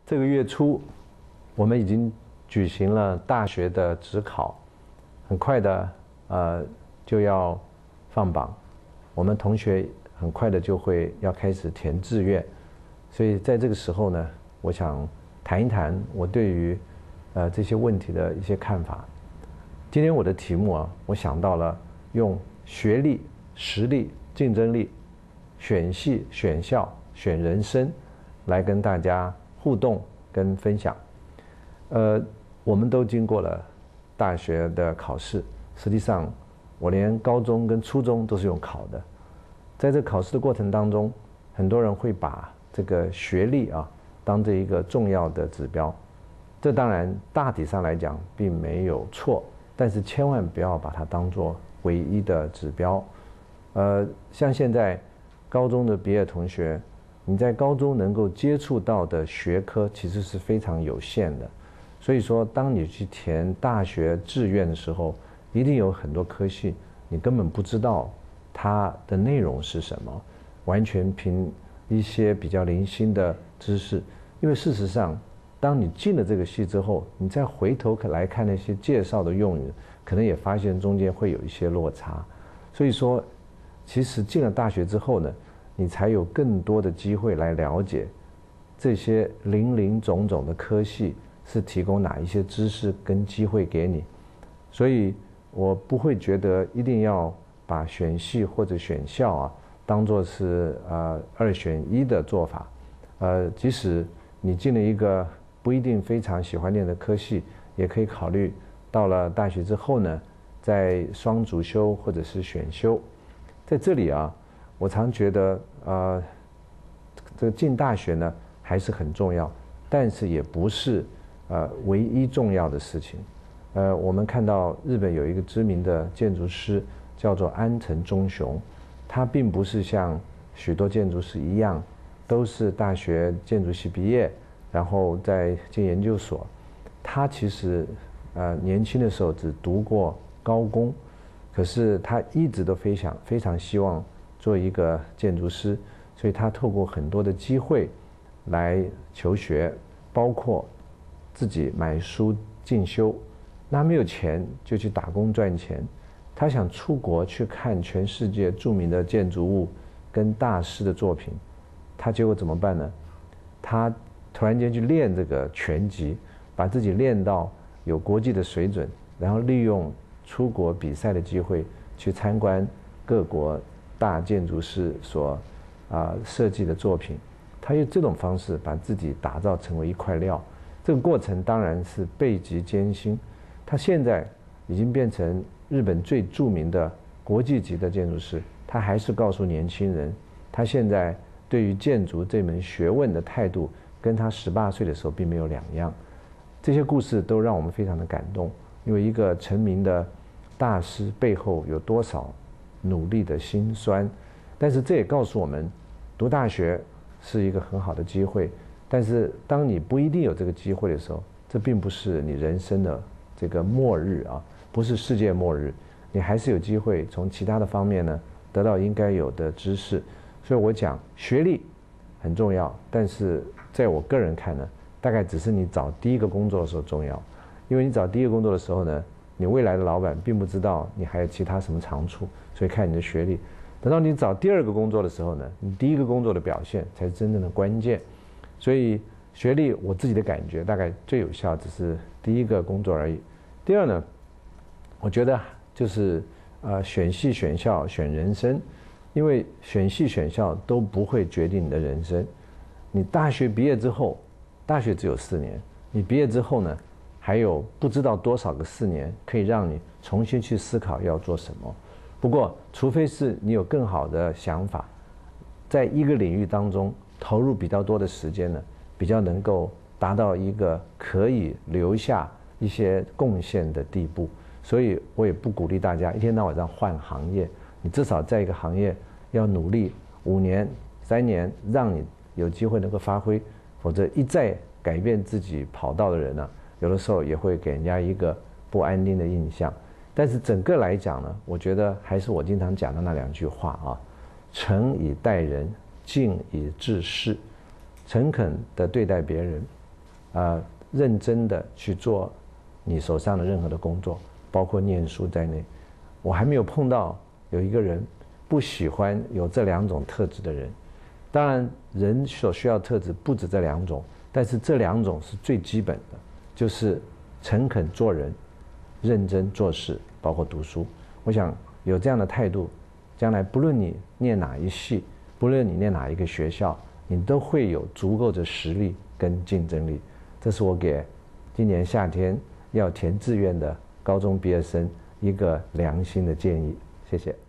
这个月初，我们已经举行了大学的指考，很快的就要放榜，我们同学很快的就会要开始填志愿，所以在这个时候呢，我想谈一谈我对于这些问题的一些看法。今天我的题目啊，我想到了用学历、实力、竞争力、选系、选校、选人生来跟大家互动跟分享。我们都经过了大学的考试，实际上我连高中跟初中都是用考的。在这考试的过程当中，很多人会把这个学历啊当这一个重要的指标，这当然大体上来讲并没有错，但是千万不要把它当作唯一的指标。像现在高中的毕业同学，你在高中能够接触到的学科其实是非常有限的，所以说当你去填大学志愿的时候，一定有很多科系你根本不知道它的内容是什么，完全凭一些比较零星的知识。因为事实上当你进了这个系之后，你再回头来看那些介绍的用语，可能也发现中间会有一些落差。所以说其实进了大学之后呢，你才有更多的机会来了解这些林林总总的科系是提供哪一些知识跟机会给你。所以我不会觉得一定要把选系或者选校啊当作是2选1的做法。即使你进了一个不一定非常喜欢念的科系，也可以考虑到了大学之后呢，在双主修或者是选修。在这里啊，我常觉得这个进大学呢还是很重要，但是也不是唯一重要的事情。我们看到日本有一个知名的建筑师叫做安藤忠雄，他并不是像许多建筑师一样都是大学建筑系毕业然后再进研究所。他其实年轻的时候只读过高工，可是他一直都非常希望做一个建筑师，所以他透过很多的机会来求学，包括自己买书进修。那没有钱就去打工赚钱。他想出国去看全世界著名的建筑物跟大师的作品，他结果怎么办呢？他突然间去练这个拳击，把自己练到有国际的水准，然后利用出国比赛的机会去参观各国大建筑师所设计的作品。他用这种方式把自己打造成为一块料，这个过程当然是倍极艰辛。他现在已经变成日本最著名的国际级的建筑师，他还是告诉年轻人，他现在对于建筑这门学问的态度跟他18岁的时候并没有两样。这些故事都让我们非常的感动，因为一个成名的大师背后有多少努力的辛酸。但是这也告诉我们，读大学是一个很好的机会，但是当你不一定有这个机会的时候，这并不是你人生的这个末日啊，不是世界末日，你还是有机会从其他的方面呢得到应该有的知识。所以我讲学历很重要，但是在我个人看呢，大概只是你找第一个工作的时候重要。因为你找第一个工作的时候呢，你未来的老板并不知道你还有其他什么长处，所以看你的学历。等到你找第二个工作的时候呢，你第一个工作的表现才是真正的关键。所以学历我自己的感觉大概最有效只是第一个工作而已。第二呢，我觉得就是选系选校选人生。因为选系选校都不会决定你的人生。你大学毕业之后，大学只有4年，你毕业之后呢还有不知道多少个4年可以让你重新去思考要做什么。不过除非是你有更好的想法，在一个领域当中投入比较多的时间呢，比较能够达到一个可以留下一些贡献的地步。所以我也不鼓励大家一天到晚这样换行业，你至少在一个行业要努力5年3年，让你有机会能够发挥。否则一再改变自己跑道的人呢，有的时候也会给人家一个不安定的印象。但是整个来讲呢，我觉得还是我经常讲的那2句话啊：诚以待人，敬以治世。诚恳地对待别人， 认真的去做你手上的任何的工作，包括念书在内。我还没有碰到有一个人不喜欢有这2种特质的人。当然，人所需要特质不止这2种，但是这2种是最基本的，就是诚恳做人，认真做事，包括读书。我想有这样的态度，将来不论你念哪一系，不论你念哪一个学校，你都会有足够的实力跟竞争力。这是我给今年夏天要填志愿的高中毕业生一个良心的建议。谢谢。